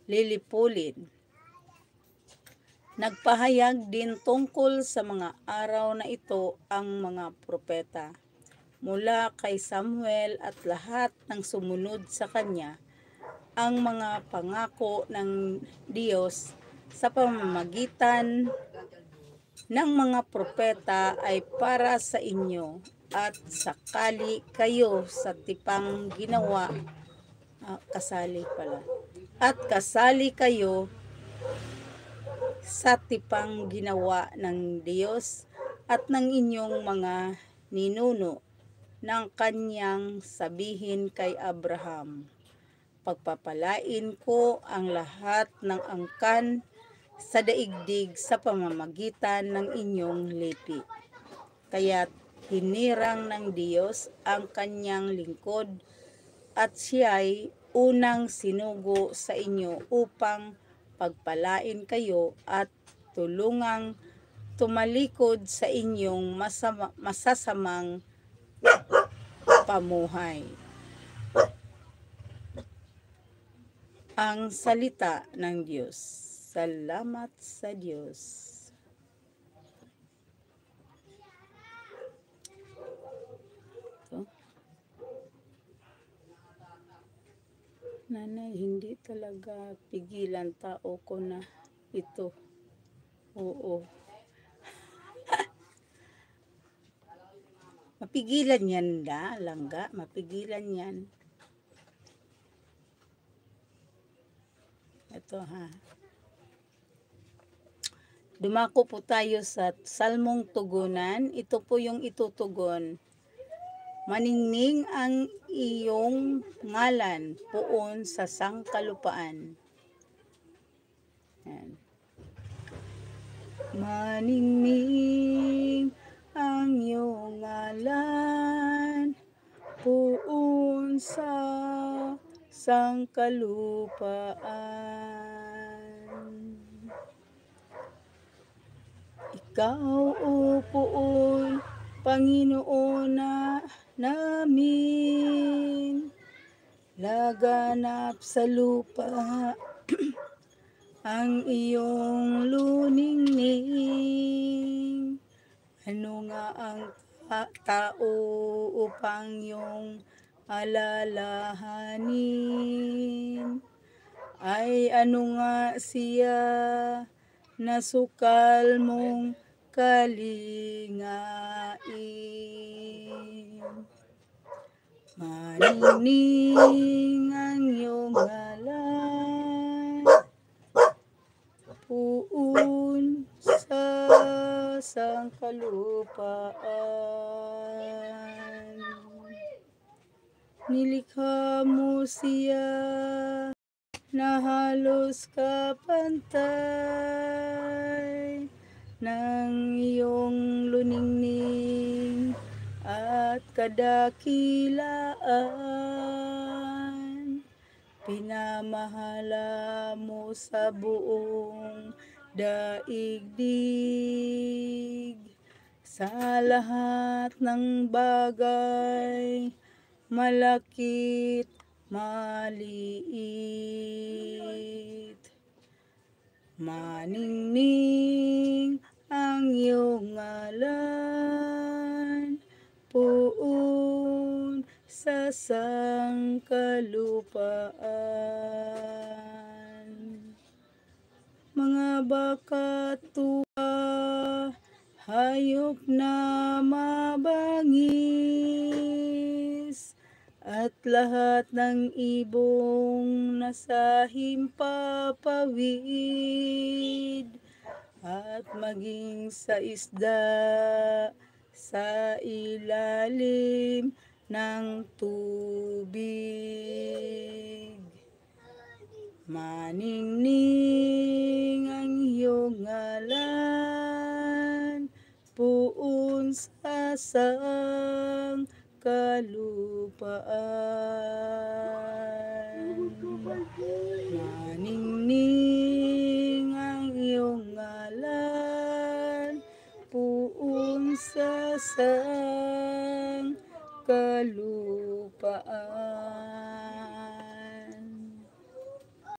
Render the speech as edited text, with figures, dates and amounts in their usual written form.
lilipulin. Nagpahayag din tungkol sa mga araw na ito ang mga propeta mula kay Samuel at lahat ng sumunod sa kanya. Ang mga pangako ng Diyos sa pamamagitan ng mga propeta ay para sa inyo at sakali kayo sa tipang ginawa kasali kayo sa tipang ginawa ng Diyos at ng inyong mga ninuno ng kanyang sabihin kay Abraham, pagpapalain ko ang lahat ng angkan sa daigdig sa pamamagitan ng inyong lipi. Kaya't hinirang ng Diyos ang kanyang lingkod at siya'y unang sinugo sa inyo upang pagpalain kayo at tulungang tumalikod sa inyong masasamang pamuhay. Ang salita ng Diyos. Salamat sa Diyos. Nanay, hindi talaga pigilan tao ko na ito. Oo. Mapigilan yan langga. Mapigilan yan. Ito ha. Dumako po tayo sa Salmong Tugunan. Ito po yung itutugon. Maningning ang iyong ngalan poon sa sangkalupaan. Yan. Maningning ang iyong ngalan poon sa sangkalupaan. Ikaw, o poon, Panginoon na namin, laganap sa lupa ang iyong luningning. Ano nga ang tao upang iyong alalahanin? Ay ano nga siya na sukal mong kalingain? Maningning ang iyong ngalan poon sa sangkalupaan. Nilikha mo siya na halos kapantay ng iyong luningning at kadakilaan. Pinamahala mo sa buong daigdig, sa lahat ng bagay, malakit, maliit. Maningning ang iyong ngalan poon sa sangkalupaan. Mga baka tuwa, hayop na mabangis, at lahat ng ibong nasa himpapawid, at maging sa isda sa ilalim ng tubig. Maningning ang iyong ngalan poon sa sangkalupaan. Maningning ang iyong ngalan poon sa sangkalupaan.